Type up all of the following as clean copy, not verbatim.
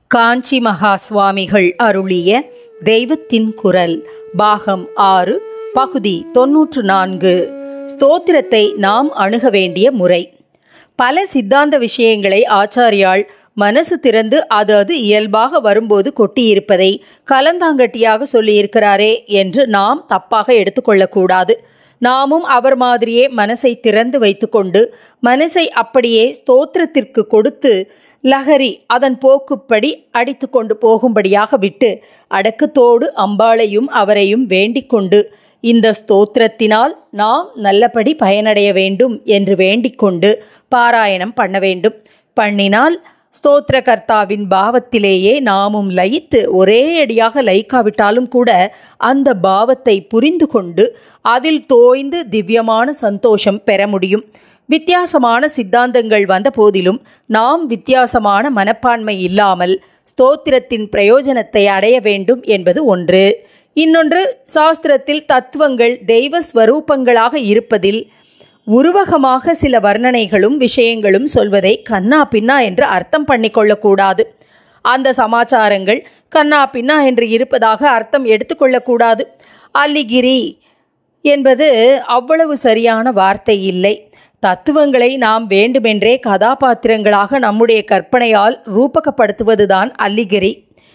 காஞ்சி மகா சுவாமிகள் அருளிய தெய்வத்தின் குரல் பாகம் 6 பகுதி 94. ஸ்தோத்திரத்தை நாம் அணுக வேண்டிய முறை. பல சித்தாந்த விஷயங்களை ஆச்சாரியால் மனசு திறந்து அது இயல்பாக வரும்போது கொட்டியிருப்பதை கலந்தாங்கட்டியாக சொல்லியிருக்கிறாரே என்று நாம் தப்பாக எடுத்துக்கொள்ளக்கூடாது. நாமும் அவர் மாதிரியே மனசை திறந்து வைத்துக்கொண்டு மனசை அப்படியே ஸ்தோத்திரத்திற்கு கொடுத்து லஹரி அதன் போக்குப்படி அடித்து கொண்டு போகும்படியாக விட்டு அடக்கத்தோடு அம்பாளையும் அவரையும் வேண்டிக் கொண்டு இந்த ஸ்தோத்திரத்தினால் நாம் நல்லபடி பயனடைய வேண்டும் என்று வேண்டிக் கொண்டு பாராயணம் பண்ண வேண்டும். பண்ணினால் ஸ்தோத்திரகர்த்தாவின் பாவத்திலேயே நாமும் லயித்து ஒரே அடியாக லயிக்காவிட்டாலும் கூட அந்த பாவத்தை புரிந்து கொண்டு அதில் தோய்ந்து திவ்யமான சந்தோஷம் பெற முடியும். வித்தியாசமான சித்தாந்தங்கள் வந்த போதிலும் நாம் வித்தியாசமான மனப்பான்மை இல்லாமல் ஸ்தோத்திரத்தின் பிரயோஜனத்தை அடைய வேண்டும் என்பது ஒன்று. இன்னொன்று, சாஸ்திரத்தில் தத்துவங்கள் தெய்வ ஸ்வரூபங்களாக இருப்பதில் உருவகமாக சில வர்ணனைகளும் விஷயங்களும் சொல்வதை கண்ணா பின்னா என்று அர்த்தம் பண்ணிக்கொள்ளக்கூடாது. அந்த சமாச்சாரங்கள் கண்ணா பின்னா என்று இருப்பதாக அர்த்தம் எடுத்துக்கொள்ளக்கூடாது. அல்லிகிரி என்பது அவ்வளவு சரியான வார்த்தை இல்லை. தத்துவங்களை நாம் வேண்டுமென்றே கதாபாத்திரங்களாக நம்முடைய கற்பனையால் ரூபகப்படுத்துவதுதான் அல்லிகிரி.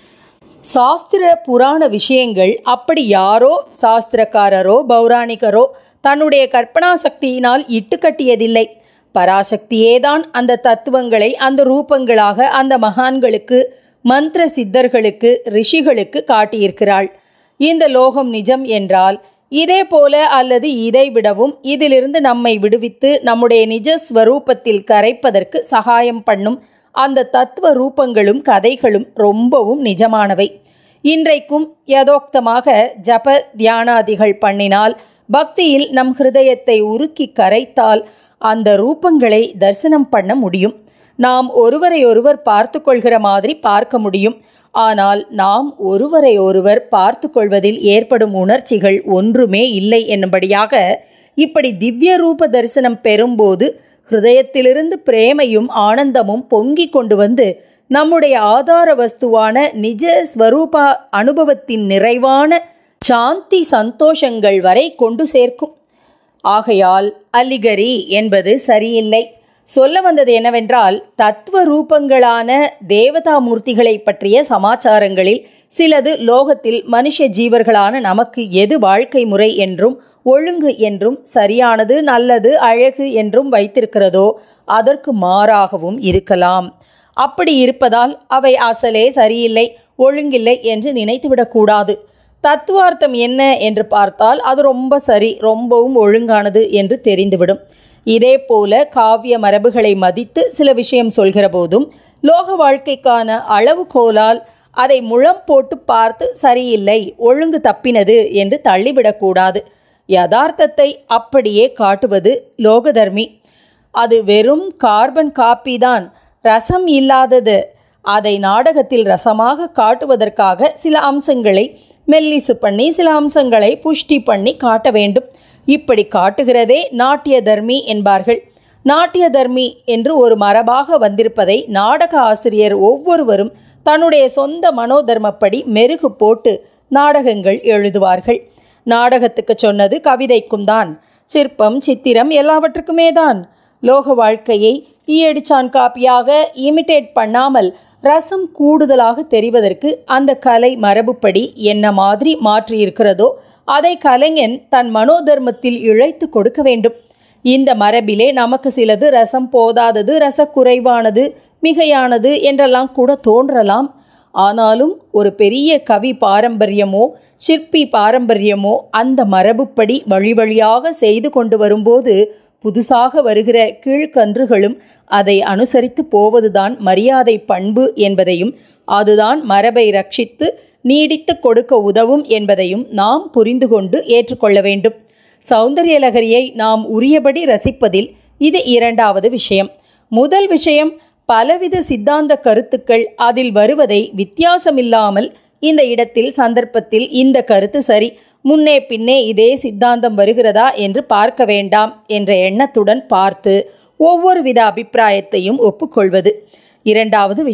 சாஸ்திர புராண விஷயங்கள் அப்படி யாரோ சாஸ்திரக்காரரோ பௌராணிகரோ தன்னுடைய கற்பனா சக்தியினால் இட்டுக்கட்டியதில்லை. பராசக்தியேதான் அந்த தத்துவங்களை அந்த ரூபங்களாக அந்த மகான்களுக்கு, மந்திர சித்தர்களுக்கு, ரிஷிகளுக்கு காட்டியிருக்கிறாள். இந்த லோகம் நிஜம் என்றால் இதே போல அல்லது இதை விடவும் இதிலிருந்து நம்மை விடுவித்து நம்முடைய நிஜ ஸ்வரூபத்தில் கரைப்பதற்கு சகாயம் பண்ணும் அந்த தத்துவ ரூபங்களும் கதைகளும் ரொம்பவும் நிஜமானவை. இன்றைக்கும் யதோக்தமாக ஜப தியானாதிகள் பண்ணினால், பக்தியில் நம் ஹிருதயத்தை உருக்கி கரைத்தால் அந்த ரூபங்களை தரிசனம் பண்ண முடியும். நாம் ஒருவரை ஒருவர் பார்த்து கொள்கிற மாதிரி பார்க்க முடியும். ஆனால் நாம் ஒருவரை ஒருவர் பார்த்து கொள்வதில் ஏற்படும் உணர்ச்சிகள் ஒன்றுமே இல்லை என்னும்படியாக இப்படி திவ்ய ரூப தரிசனம் பெறும்போது ஹிருதயத்திலிருந்து பிரேமையும் ஆனந்தமும் பொங்கி கொண்டு வந்து நம்முடைய ஆதார வஸ்துவான நிஜ ஸ்வரூப அனுபவத்தின் நிறைவான சாந்தி சந்தோஷங்கள் வரை கொண்டு சேர்க்கும். ஆகையால் அல்லிகரி என்பது சரியில்லை. சொல்ல வந்தது என்னவென்றால், தத்துவ ரூபங்களான தேவதா மூர்த்திகளை பற்றிய சமாச்சாரங்களில் சிலது லோகத்தில் மனுஷ ஜீவர்களான நமக்கு எது வாழ்க்கை முறை என்றும் ஒழுங்கு என்றும் சரியானது, நல்லது, அழகு என்றும் வைத்திருக்கிறதோ அதற்கு மாறாகவும் இருக்கலாம். அப்படி இருப்பதால் அவை அசலே சரியில்லை, ஒழுங்கில்லை என்று நினைத்துவிடக்கூடாது. தத்துவார்த்தம் என்ன என்று பார்த்தால் அது ரொம்ப சரி, ரொம்பவும் ஒழுங்கானது என்று தெரிந்துவிடும். இதே போல காவிய மரபுகளை மதித்து சில விஷயம் சொல்கிற போதும் லோக வாழ்க்கைக்கான அளவுகோலால் அதை முழம் போட்டு பார்த்து சரியில்லை, ஒழுங்கு தப்பினது என்று தள்ளிவிடக்கூடாது. யதார்த்தத்தை அப்படியே காட்டுவது லோகதர்மி. அது வெறும் கார்பன் காப்பி தான், ரசம் இல்லாதது. அதை நாடகத்தில் ரசமாக காட்டுவதற்காக சில அம்சங்களை மெல்லிசு பண்ணி சில அம்சங்களை புஷ்டி பண்ணி காட்ட வேண்டும். இப்படி காட்டுகிறதே நாட்டிய தர்மி என்பார்கள். நாட்டிய தர்மி என்று ஒரு மரபாக வந்திருப்பதை நாடக ஆசிரியர் ஒவ்வொருவரும் தன்னுடைய சொந்த மனோதர்மப்படி மெருகு போட்டு நாடகங்கள் எழுதுவார்கள். நாடகத்துக்கு சொன்னது கவிதைக்கும் தான், சிற்பம் சித்திரம் எல்லாவற்றுக்குமே தான். லோக வாழ்க்கையை ஈயடிச்சான் காப்பியாக இமிட்டேட் பண்ணாமல் ரசம் கூடுதலாக தெரிவதற்கு அந்த கலை மரபுப்படி என்ன மாதிரி மாற்றியிருக்கிறதோ அதை கலைஞன் தன் மனோதர்மத்தில் இழைத்து கொடுக்க வேண்டும். இந்த மரபிலே நமக்கு சிலது ரசம் போதாதது, ரசக்குறைவானது, மிகையானது என்றெல்லாம் கூட தோன்றலாம். ஆனாலும் ஒரு பெரிய கவி பாரம்பரியமோ சிற்பி பாரம்பரியமோ அந்த மரபுப்படி வழி வழியாக செய்து கொண்டு வரும்போது புதுசாக வருகிற கீழ்கன்றுகளும் அதை அனுசரித்து போவதுதான் மரியாதை பண்பு என்பதையும், அதுதான் மரபை ரட்சித்து நீடித்து கொடுக்க உதவும் என்பதையும் நாம் புரிந்து கொண்டு ஏற்றுக்கொள்ள வேண்டும். சௌந்தர்யலகரியை நாம் உரியபடி ரசிப்பதில் இது இரண்டாவது விஷயம். முதல் விஷயம், பலவித சித்தாந்த கருத்துக்கள் அதில் வருவதை வித்தியாசமில்லாமல் இந்த இடத்தில் சந்தர்ப்பத்தில் இந்த கருத்து சரி, முன்னே பின்னே இதே சித்தாந்தம் வருகிறதா என்று பார்க்க வேண்டாம் என்ற எண்ணத்துடன் பார்த்து ஒவ்வொரு வித அபிப்பிராயத்தையும் ஒப்புக்கொள்வது. இரண்டாவது விஷயம்,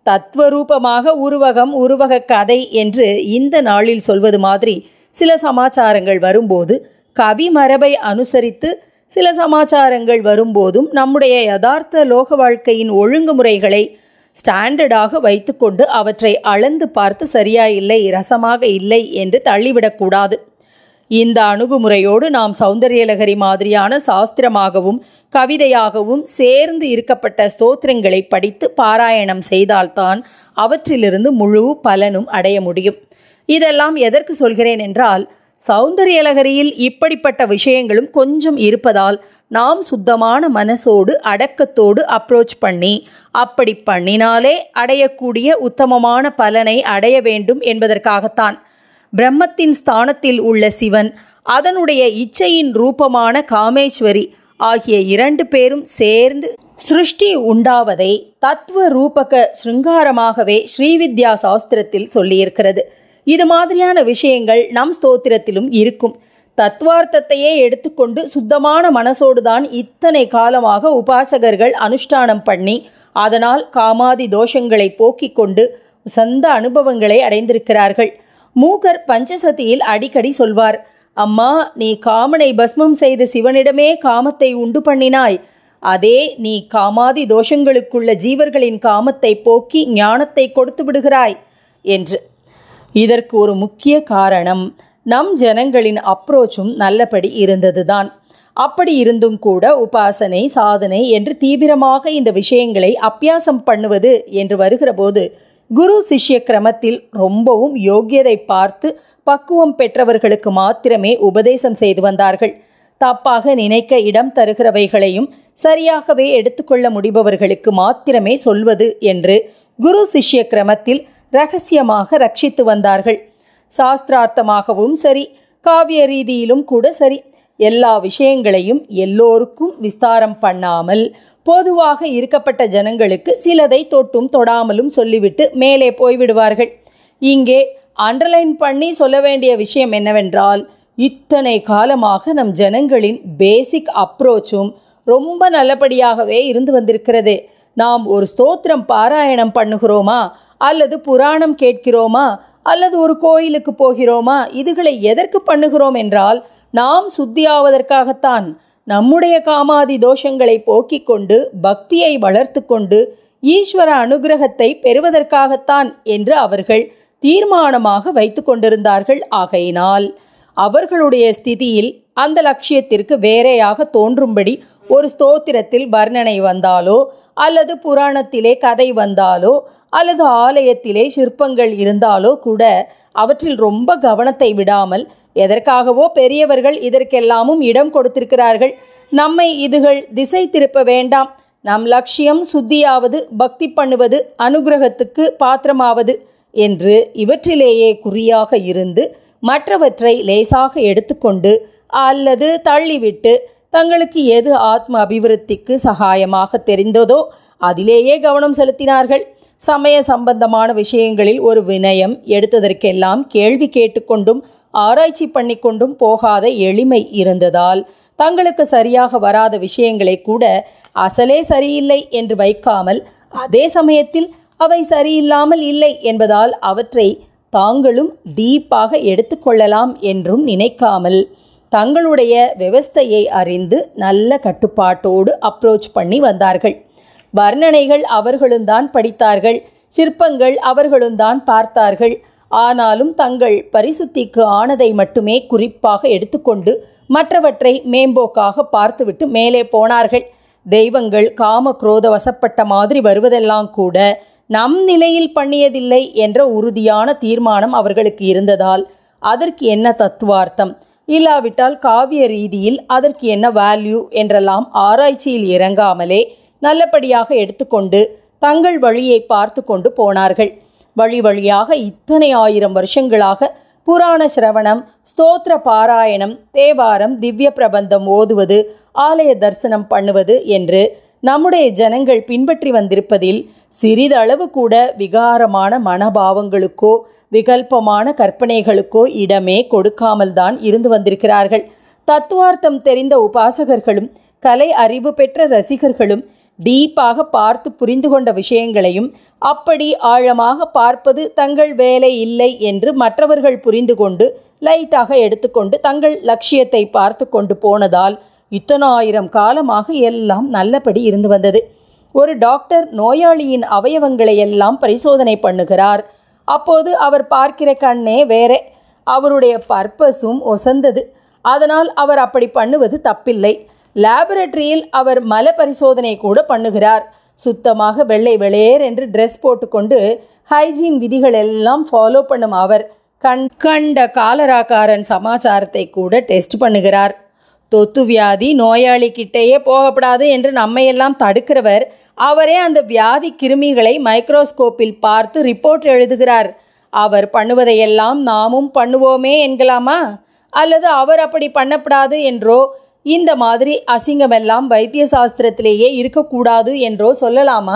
தத்துவரூபமாக உருவகம், உருவக கதை என்று இந்த நாளில் சொல்வது மாதிரி சில சமாச்சாரங்கள் வரும்போது, கவி மரபை அனுசரித்து சில சமாச்சாரங்கள் வரும்போதும் நம்முடைய யதார்த்த லோக வாழ்க்கையின் ஒழுங்குமுறைகளை ஸ்டாண்டர்டாக வைத்துக்கொண்டு அவற்றை அளந்து பார்த்து சரியா இல்லை, ரசமாக இல்லை என்று தள்ளிவிடக்கூடாது. இந்த அணுகுமுறையோடு நாம் சௌந்தர்யலகரி மாதிரியான சாஸ்திரமாகவும் கவிதையாகவும் சேர்ந்து இருக்கப்பட்ட ஸ்தோத்திரங்களை படித்து பாராயணம் செய்தால்தான் அவற்றிலிருந்து முழு பலனும் அடைய முடியும். இதெல்லாம் எதற்கு சொல்கிறேன் என்றால், சௌந்தர்யலகரியில் இப்படிப்பட்ட விஷயங்களும் கொஞ்சம் இருப்பதால் நாம் சுத்தமான மனசோடு அடக்கத்தோடு அப்ரோச் பண்ணி, அப்படி பண்ணினாலே அடையக்கூடிய உத்தமமான பலனை அடைய வேண்டும் என்பதற்காகத்தான். பிரம்மத்தின் ஸ்தானத்தில் உள்ள சிவன், அதனுடைய இச்சையின் ரூபமான காமேஸ்வரி ஆகிய 2 பேரும் சேர்ந்து சிருஷ்டி உண்டாவதை தத்துவ ரூபக சிருங்காரமாகவே ஸ்ரீவித்யா சாஸ்திரத்தில் சொல்லியிருக்கிறது. இது மாதிரியான விஷயங்கள் நம் ஸ்தோத்திரத்திலும் இருக்கும். தத்துவார்த்தத்தையே எடுத்துக்கொண்டு சுத்தமான மனசோடுதான் இத்தனை காலமாக உபாசகர்கள் அனுஷ்டானம் பண்ணி, அதனால் காமாதி தோஷங்களை போக்கிக் கொண்டு சொந்த அனுபவங்களை அடைந்திருக்கிறார்கள். மூகர் பஞ்சசதியில் அடிக்கடி சொல்வார், அம்மா, நீ காமனை பஸ்மம் செய்து சிவனிடமே காமத்தை உண்டு பண்ணினாய். அதே நீ காமாதி தோஷங்களுக்குள்ள ஜீவர்களின் காமத்தை போக்கி ஞானத்தை கொடுத்து விடுகிறாய் என்று. இதற்கு ஒரு முக்கிய காரணம் நம் ஜனங்களின் அப்ரோச்சும் நல்லபடி இருந்ததுதான். அப்படி இருந்தும் கூட உபாசனை, சாதனை என்று தீவிரமாக இந்த விஷயங்களை அபியாசம் பண்ணுவது என்று வருகிற போது குரு சிஷ்ய கிரமத்தில் ரொம்பவும் யோக்கியதை பார்த்து பக்குவம் பெற்றவர்களுக்கு மாத்திரமே உபதேசம் செய்து வந்தார்கள். தப்பாக நினைக்க இடம் தருகிறவைகளையும் சரியாகவே எடுத்துக்கொள்ள முடிபவர்களுக்கு மாத்திரமே சொல்வது என்று குரு சிஷ்ய கிரமத்தில் இரகசியமாக ரட்சித்து வந்தார்கள். சாஸ்திரார்த்தமாகவும் சரி, காவிய ரீதியிலும் கூட சரி, எல்லா விஷயங்களையும் எல்லோருக்கும் விஸ்தாரம் பண்ணாமல் பொதுவாக இருக்கப்பட்ட ஜனங்களுக்கு சிலதை தொட்டும் தொடாமலும் சொல்லிவிட்டு மேலே போய்விடுவார்கள். இங்கே அண்டர்லைன் பண்ணி சொல்ல வேண்டிய விஷயம் என்னவென்றால், இத்தனை காலமாக நம் ஜனங்களின் பேசிக் அப்ரோச்சும் ரொம்ப நல்லபடியாகவே இருந்து வந்திருக்கிறது. நாம் ஒரு ஸ்தோத்திரம் பாராயணம் பண்ணுகிறோமா, அல்லது புராணம் கேட்கிறோமா, அல்லது ஒரு கோயிலுக்கு போகிறோமா, இதுகளை எதற்கு பண்ணுகிறோம் என்றால் நாம் சுத்தியாவதற்காகத்தான். நம்முடைய காமாதி தோஷங்களை போக்கிக் கொண்டு பக்தியை வளர்த்து கொண்டு ஈஸ்வர அனுகிரகத்தை பெறுவதற்காகத்தான் என்று அவர்கள் தீர்மானமாக வைத்து கொண்டிருந்தார்கள். ஆகையினால் அவர்களுடைய ஸ்திதியில் அந்த லட்சியத்திற்கு வேறையாக தோன்றும்படி ஒரு ஸ்தோத்திரத்தில் வர்ணனை வந்தாலோ, அல்லது புராணத்திலே கதை வந்தாலோ, அல்லது ஆலயத்திலே சிற்பங்கள் இருந்தாலோ கூட அவற்றில் ரொம்ப கவனத்தை விடாமல், எதற்காகவோ பெரியவர்கள் இதற்கெல்லாமும் இடம் கொடுத்திருக்கிறார்கள், நம்மை இதுகள் திசை திருப்ப வேண்டாம், நம் லட்சியம் சுத்தியாவது, பக்தி பண்ணுவது, அனுகிரகத்துக்கு பாத்திரமாவது என்று இவற்றிலேயே குறியாக இருந்து மற்றவற்றை லேசாக எடுத்துக்கொண்டு அல்லது தள்ளிவிட்டு தங்களுக்கு எது ஆத்ம அபிவிருத்திக்கு சகாயமாக தெரிந்ததோ அதிலேயே கவனம் செலுத்தினார்கள். சமய சம்பந்தமான விஷயங்களில் ஒரு வினயம் எடுத்ததற்கெல்லாம் கேள்வி கேட்டுக்கொண்டும் ஆராய்ச்சி பண்ணிக்கொண்டும் போகாத எளிமை இருந்ததால் தங்களுக்கு சரியாக வராத விஷயங்களை கூட அசலே சரியில்லை என்று வைக்காமல், அதே சமயத்தில் அவை சரியில்லாமல் இல்லை என்பதால் அவற்றை தாங்களும் டீப்பாக எடுத்துக்கொள்ளலாம் என்றும் நினைக்காமல் தங்களுடைய விவஸ்தையை அறிந்து நல்ல கட்டுப்பாட்டோடு அப்ரோச் பண்ணி வந்தார்கள். வர்ணனைகள் அவர்களும் தான் படித்தார்கள், சிற்பங்கள் அவர்களும் தான் பார்த்தார்கள். ஆனாலும் தங்கள் பரிசுத்திக்கு ஆனதை மட்டுமே குறிப்பாக எடுத்துக்கொண்டு மற்றவற்றை மேம்போக்காக பார்த்துவிட்டு மேலே போனார்கள். தெய்வங்கள் காம குரோத வசப்பட்ட மாதிரி வருவதெல்லாம் கூட நம் நிலையில் பண்ணியதில்லை என்ற உறுதியான தீர்மானம் அவர்களுக்கு இருந்ததால் அதற்கு என்ன தத்துவார்த்தம், இல்லாவிட்டால் காவிய ரீதியில் அதற்கு என்ன வேல்யூ என்றெல்லாம் ஆராய்ச்சியில் இறங்காமலே நல்லபடியாக எடுத்துக்கொண்டு தங்கள் வழியை பார்த்து கொண்டு போனார்கள். வழி வழியாக இத்தனை 1000 வருஷங்களாக புராண சிரவணம், ஸ்தோத்திர பாராயணம், தேவாரம், திவ்ய பிரபந்தம் ஓதுவது, ஆலய தரிசனம் பண்ணுவது என்று நம்முடைய ஜனங்கள் பின்பற்றி வந்திருப்பதில் சிறிதளவு கூட விகாரமான மனபாவங்களுக்கோ விகல்பமான கற்பனைகளுக்கோ இடமே கொடுக்காமல் தான் இருந்து வந்திருக்கிறார்கள். தத்துவார்த்தம் தெரிந்த உபாசகர்களும் கலை அறிவு பெற்ற ரசிகர்களும் டீப்பாக பார்த்து புரிந்து கொண்ட விஷயங்களையும் அப்படி ஆழமாக பார்ப்பது தங்கள் வேலை இல்லை என்று மற்றவர்கள் புரிந்து கொண்டு லைட்டாக எடுத்துக்கொண்டு தங்கள் லட்சியத்தை பார்த்து கொண்டு போனதால் இத்தனாயிரம் காலமாக எல்லாம் நல்லபடி இருந்து வந்தது. ஒரு டாக்டர் நோயாளியின் அவயவங்களை எல்லாம் பரிசோதனை பண்ணுகிறார். அப்போது அவர் பார்க்கிற கண்ணே வேற, அவருடைய பர்பஸும் ஒசந்தது. அதனால் அவர் அப்படி பண்ணுவது தப்பில்லை. லேபரட்டரியில் அவர் மல பரிசோதனை கூட பண்ணுகிறார். சுத்தமாக வெள்ளை வெளேர் என்று ட்ரெஸ் போட்டுக்கொண்டு ஹைஜீன் விதிகள் எல்லாம் ஃபாலோ பண்ணும் அவர் கண்ட காலராக்காரன் சமாச்சாரத்தை கூட டெஸ்ட் பண்ணுகிறார். தொத்து வியாதி நோயாளிக்கிட்டேயே போகப்படாது என்று நம்மையெல்லாம் தடுக்கிறவர் அவரே அந்த வியாதி கிருமிகளை மைக்ரோஸ்கோப்பில் பார்த்து ரிப்போர்ட் எழுதுகிறார். அவர் பண்ணுவதையெல்லாம் நாமும் பண்ணுவோமே என்கலாமா? அல்லது அவர் அப்படி பண்ணப்படாது என்றோ இந்த மாதிரி அசிங்கமெல்லாம் வைத்திய சாஸ்திரத்திலேயே இருக்கக்கூடாது என்றோ சொல்லலாமா?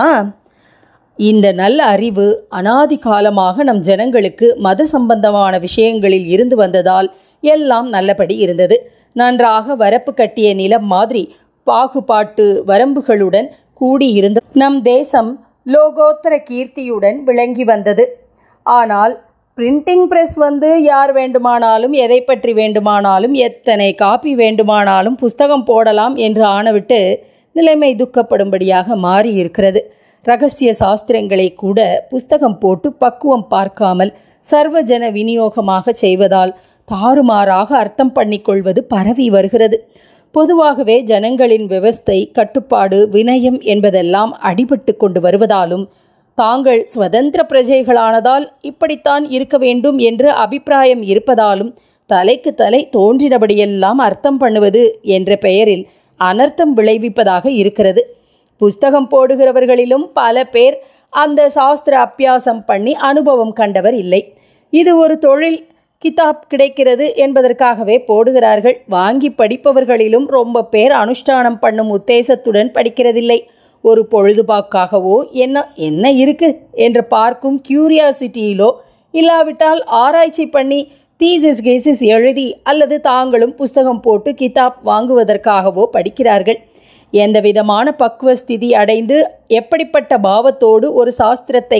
இந்த நல்ல அறிவு அனாதி காலமாக நம் ஜனங்களுக்கு மத சம்பந்தமான விஷயங்களில் இருந்து வந்ததால் எல்லாம் நல்லபடி இருந்தது. நன்றாக வரப்பு கட்டிய நிலம் மாதிரி பாகுபாட்டு வரம்புகளுடன் கூடியிருந்த நம் தேசம் லோகோத்தர கீர்த்தியுடன் விளங்கி வந்தது. ஆனால் பிரிண்டிங் ப்ரெஸ் யார் வேண்டுமானாலும் எதை பற்றி வேண்டுமானாலும் எத்தனை காப்பி வேண்டுமானாலும் புஸ்தகம் போடலாம் என்று ஆனவிட்டு நிலைமை துக்கப்படும்படியாக மாறி இருக்கிறது. இரகசிய சாஸ்திரங்களை கூட புஸ்தகம் போட்டு பக்குவம் பார்க்காமல் சர்வஜன விநியோகமாக செய்வதால் தாறுமாறாக அர்த்தம் பண்ணிக்கொள்வது பரவி வருகிறது. பொதுவாகவே ஜனங்களின் விவஸ்தை, கட்டுப்பாடு, வினயம் என்பதெல்லாம் அடிபட்டு கொண்டு வருவதாலும் தாங்கள் சுதந்திர பிரஜைகளானதால் இப்படித்தான் இருக்க வேண்டும் என்று அபிப்பிராயம் இருப்பதாலும் தலைக்கு தலை தோன்றினபடியெல்லாம் அர்த்தம் பண்ணுவது என்ற பெயரில் அனர்த்தம் விளைவிப்பதாக இருக்கிறது. புஸ்தகம் போடுகிறவர்களிலும் பல பேர் அந்த சாஸ்திர அபியாசம் பண்ணி அனுபவம் கண்டவர் இல்லை. இது ஒரு தொழில், கிதாப் கிடைக்கிறது என்பதற்காகவே போடுகிறார்கள். வாங்கி படிப்பவர்களிலும் ரொம்ப பேர் அனுஷ்டானம் பண்ணும் உத்தேசத்துடன் படிக்கிறதில்லை. ஒரு பொழுதுபாக்காகவோ என்ன இருக்கு என்று பார்க்கும் கியூரியாசிட்டியிலோ இல்லாவிட்டால் ஆராய்ச்சி பண்ணி தீசிஸ் கேசிஸ் எழுதி அல்லது தாங்களும் புஸ்தகம் போட்டு கிதாப் வாங்குவதற்காகவோ படிக்கிறார்கள். எந்த விதமான பக்குவஸ்திதி அடைந்து எப்படிப்பட்ட பாவத்தோடு ஒரு சாஸ்திரத்தை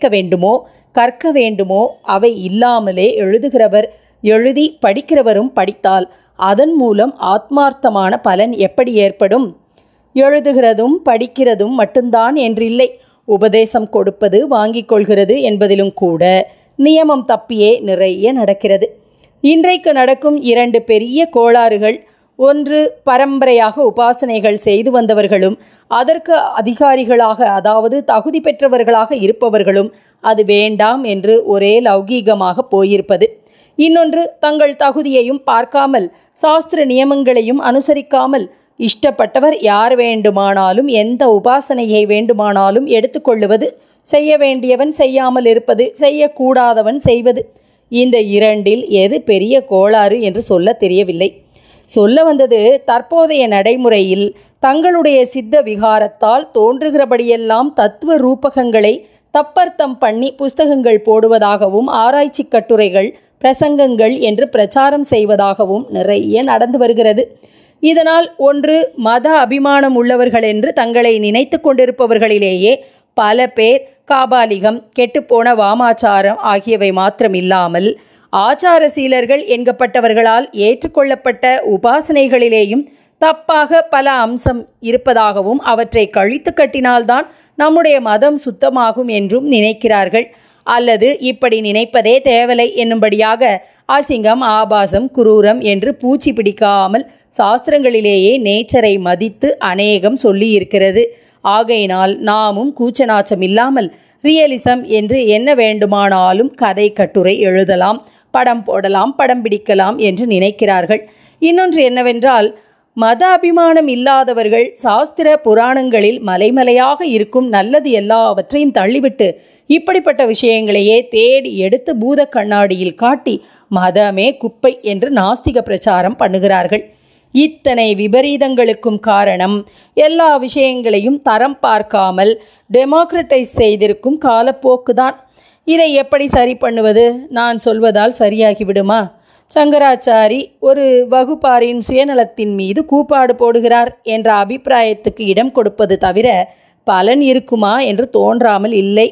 கற்க வேண்டுமோ அவை இல்லாமலே எழுதுகிறவர் எழுதி படிக்கிறவரும் படித்தால் அதன் மூலம் ஆத்மார்த்தமான பலன் எப்படி ஏற்படும்? எழுதுகிறதும் படிக்கிறதும் மட்டும்தான் என்றில்லை. உபதேசம் கொடுப்பது, வாங்கிக் கொள்கிறது என்பதிலும் கூட நியமம் தப்பியே நிறைய நடக்கிறது. இன்றைக்கு நடக்கும் 2 பெரிய கோளாறுகள், ஒன்று பரம்பரையாக உபாசனைகள் செய்து வந்தவர்களும் அதற்கு அதிகாரிகளாக அதாவது தகுதி பெற்றவர்களாக இருப்பவர்களும் அது வேண்டாம் என்று ஒரே லௌகீகமாக போயிருப்பது. இன்னொன்று தங்கள் தகுதியையும் பார்க்காமல் சாஸ்திர நியமங்களையும் அனுசரிக்காமல் இஷ்டப்பட்டவர் யார் வேண்டுமானாலும் எந்த உபாசனையை வேண்டுமானாலும் எடுத்துக்கொள்ளுவது, செய்ய வேண்டியவன் செய்யாமல் இருப்பது, செய்யக்கூடாதவன் செய்வது. இந்த 2இல் எது பெரிய கோளாறு என்று சொல்ல தெரியவில்லை. சொல்ல வந்தது, தற்போதைய நடைமுறையில் தங்களுடைய சித்த விகாரத்தால் தோன்றுகிறபடியெல்லாம் தத்துவ ரூபகங்களை தப்பர்த்தம் பண்ணி புஸ்தகங்கள் போடுவதாகவும் ஆராய்ச்சி கட்டுரைகள், பிரசங்கங்கள் என்று பிரச்சாரம் செய்வதாகவும் நிறைய நடந்து வருகிறது. இதனால் ஒன்று மத அபிமானம் உள்ளவர்கள் என்று தங்களை நினைத்து கொண்டிருப்பவர்களிலேயே பல பேர் காபாலிகம், கெட்டுப்போன வாமாச்சாரம் ஆகியவை மாத்திரமில்லாமல் ஆச்சாரசீலர்கள் என்கப்பட்டவர்களால் ஏற்றுக்கொள்ளப்பட்ட உபாசனைகளிலேயும் தப்பாக பல அம்சம் இருப்பதாகவும் அவற்றை கழித்து கட்டினால்தான் நம்முடைய மதம் சுத்தமாகும் என்றும் நினைக்கிறார்கள். அல்லது இப்படி நினைப்பதே தேவலை என்னும்படியாக அசிங்கம், ஆபாசம், குரூரம் என்று பூச்சி பிடிக்காமல் சாஸ்திரங்களிலேயே நேச்சரை மதித்து அநேகம் சொல்லி இருக்கிறது. ஆகையினால் நாமும் கூச்சநாச்சம் இல்லாமல் ரியலிசம் என்று என்ன வேண்டுமானாலும் கதை கட்டுரை எழுதலாம், படம் போடலாம், படம் பிடிக்கலாம் என்று நினைக்கிறார்கள். இன்னொன்று என்னவென்றால், மத அபிமானம் இல்லாதவர்கள் சாஸ்திர புராணங்களில் மலைமலையாக இருக்கும் நல்லது எல்லாவற்றையும் தள்ளிவிட்டு இப்படிப்பட்ட விஷயங்களையே தேடி எடுத்து பூத கண்ணாடியில் காட்டி மதமே குப்பை என்று நாஸ்திக பிரச்சாரம் பண்ணுகிறார்கள். இத்தனை விபரீதங்களுக்கும் காரணம் எல்லா விஷயங்களையும் தரம் பார்க்காமல் டெமோக்ரட்டைஸ் செய்திருக்கும் காலப்போக்குதான். இதை எப்படி சரி பண்ணுவது? நான் சொல்வதால் சரியாகிவிடுமா? சங்கராச்சாரி ஒரு வகுப்பாரின் சுயநலத்தின் மீது கூப்பாடு போடுகிறார் என்ற அபிப்பிராயத்துக்கு இடம் கொடுப்பது தவிர பலன் இருக்குமா என்று தோன்றாமல் இல்லை.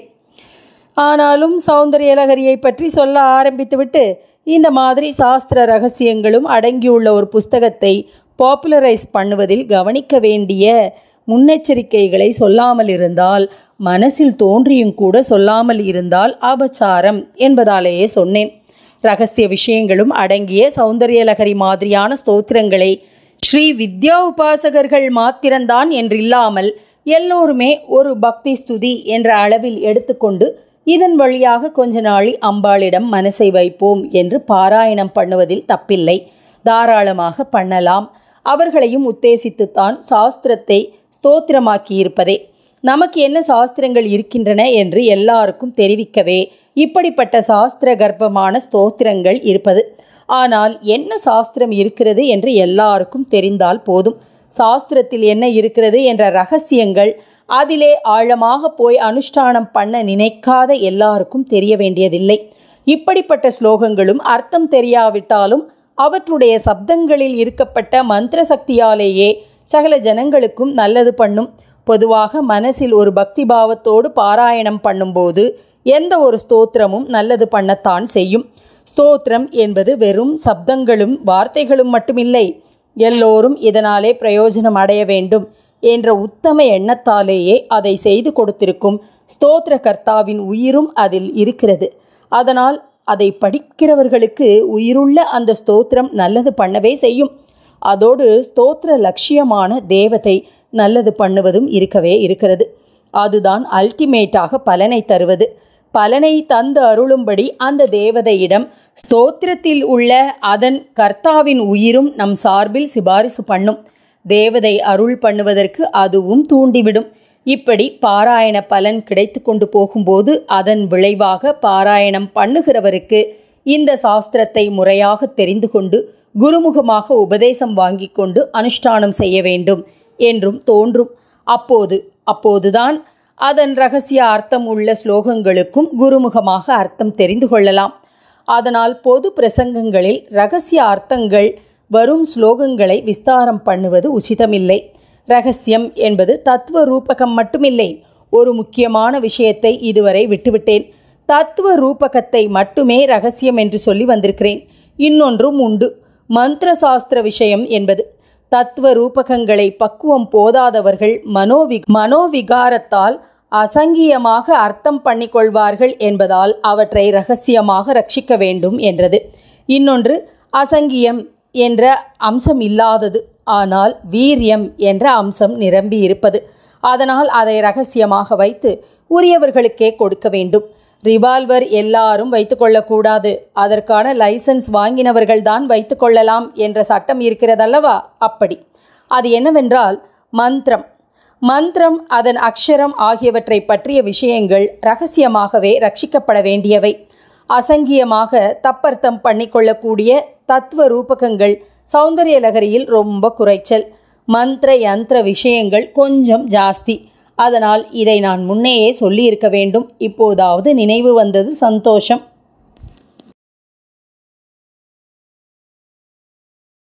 ஆனாலும் சௌந்தர்யலகரியை பற்றி சொல்ல ஆரம்பித்துவிட்டு இந்த மாதிரி சாஸ்திர ரகசியங்களும் அடங்கியுள்ள ஒரு புஸ்தகத்தை பாப்புலரைஸ் பண்ணுவதில் கவனிக்க வேண்டிய முன்னெச்சரிக்கைகளை சொல்லாமல் இருந்தால், மனசில் தோன்றியும் கூட சொல்லாமல் இருந்தால் அபச்சாரம் என்பதாலேயே சொன்னேன். ரகசிய விஷயங்களும் அடங்கிய சௌந்தர்யலகரி மாதிரியான ஸ்தோத்திரங்களை ஸ்ரீ வித்யா உபாசகர்கள் மாத்திரம்தான் என்றில்லாமல் எல்லோருமே ஒரு பக்தி ஸ்துதி என்ற அளவில் எடுத்துக்கொண்டு இதன் வழியாக கொஞ்ச நாளி அம்பாளிடம் மனசை வைப்போம் என்று பாராயணம் பண்ணுவதில் தப்பில்லை. தாராளமாக பண்ணலாம். அவர்களையும் உத்தேசித்துத்தான் சாஸ்திரத்தை ஸ்தோத்திரமாக்கியிருப்பதே. நமக்கு என்ன சாஸ்திரங்கள் இருக்கின்றன என்று எல்லாருக்கும் தெரிவிக்கவே இப்படிப்பட்ட சாஸ்திர கர்ப்பமான ஸ்தோத்திரங்கள் இருப்பது. ஆனால் என்ன சாஸ்திரம் இருக்கிறது என்று எல்லாருக்கும் தெரிந்தால் போதும். சாஸ்திரத்தில் என்ன இருக்கிறது என்ற ரகசியங்கள் அதிலே ஆழமாக போய் அனுஷ்டானம் பண்ண நினைக்காத எல்லாருக்கும் தெரிய வேண்டியதில்லை. இப்படிப்பட்ட ஸ்லோகங்களும் அர்த்தம் தெரியாவிட்டாலும் அவற்றுடைய சப்தங்களில் இருக்கப்பட்ட மந்திர சக்தியாலேயே சகல ஜனங்களுக்கும் நல்லது பண்ணும். பொதுவாக மனசில் ஒரு பக்தி பாவத்தோடு பாராயணம் பண்ணும்போது எந்த ஒரு ஸ்தோத்திரமும் நல்லது பண்ணத்தான் செய்யும். ஸ்தோத்திரம் என்பது வெறும் சப்தங்களும் வார்த்தைகளும் மட்டுமில்லை. எல்லோரும் இதனாலே பிரயோஜனம் அடைய வேண்டும் என்ற உத்தம எண்ணத்தாலேயே அதை செய்து கொடுத்திருக்கும் ஸ்தோத்திர கர்த்தாவின் உயிரும் அதில் இருக்கிறது. அதனால் அதை படிக்கிறவர்களுக்கு உயிருள்ள அந்த ஸ்தோத்திரம் நல்லது பண்ணவே செய்யும். அதோடு ஸ்தோத்திர லட்சியமான தேவதை நல்லது பண்ணுவதும் இருக்கவே இருக்கிறது. அதுதான் அல்டிமேட்டாக பலனை தருவது. பலனை தந்து அருளும்படி அந்த தேவதையிடம் ஸ்தோத்திரத்தில் உள்ள அதன் கர்த்தாவின் உயிரும் நம் சார்பில் சிபாரிசு பண்ணும். தேவதை அருள் பண்ணுவதற்கு அதுவும் தூண்டிவிடும். இப்படி பாராயண பலன் கிடைத்து கொண்டு போகும்போது அதன் விளைவாக பாராயணம் பண்ணுகிறவருக்கு இந்த சாஸ்திரத்தை முறையாக தெரிந்து கொண்டு குருமுகமாக உபதேசம் வாங்கி கொண்டு அனுஷ்டானம் செய்ய வேண்டும் என்றும் தோன்றும். அப்போதுதான் அதன் இரகசிய அர்த்தம் உள்ள ஸ்லோகங்களுக்கும் குருமுகமாக அர்த்தம் தெரிந்து கொள்ளலாம். அதனால் பொது பிரசங்கங்களில் இரகசிய அர்த்தங்கள் வரும் ஸ்லோகங்களை விஸ்தாரம் பண்ணுவது உச்சிதமில்லை. இரகசியம் என்பது தத்துவ ரூபகம் மட்டுமில்லை. ஒரு முக்கியமான விஷயத்தை இதுவரை விட்டுவிட்டேன். தத்துவ ரூபகத்தை மட்டுமே இரகசியம் என்று சொல்லி வந்திருக்கிறேன். இன்னொன்றும் உண்டு, மந்திர சாஸ்திர விஷயம் என்பது. தத்துவ ரூபகங்களை பக்குவம் போதாதவர்கள் மனோவிகாரத்தால் அசங்கியமாக அர்த்தம் பண்ணிக்கொள்வார்கள் என்பதால் அவற்றை இரகசியமாக ரட்சிக்க வேண்டும் என்றது. இன்னொன்று அசங்கியம் என்ற அம்சம் இல்லாதது, ஆனால் வீரியம் என்ற அம்சம் நிரம்பி இருப்பது. அதனால் அதை இரகசியமாக வைத்து உரியவர்களுக்கே கொடுக்க வேண்டும். ரிவால்வர் எல்லாரும் வைத்து கொள்ளக்கூடாது, அதற்கான லைசன்ஸ் வாங்கினவர்கள்தான் வைத்து கொள்ளலாம் என்ற சட்டம் இருக்கிறதல்லவா? அப்படி அது என்னவென்றால் மந்திரம் அதன் அக்ஷரம் ஆகியவற்றை பற்றிய விஷயங்கள் இரகசியமாகவே ரட்சிக்கப்பட வேண்டியவை. அசங்கியமாக தப்பர்த்தம் பண்ணிக்கொள்ளக்கூடிய தத்துவ ரூபகங்கள் சௌந்தர்யலகரியில் ரொம்ப குறைச்சல். மந்திர யந்திர விஷயங்கள் கொஞ்சம் ஜாஸ்தி. அதனால் இதை நான் முன்னையே சொல்லியிருக்க வேண்டும். இப்போதாவது நினைவு வந்தது, சந்தோஷம்.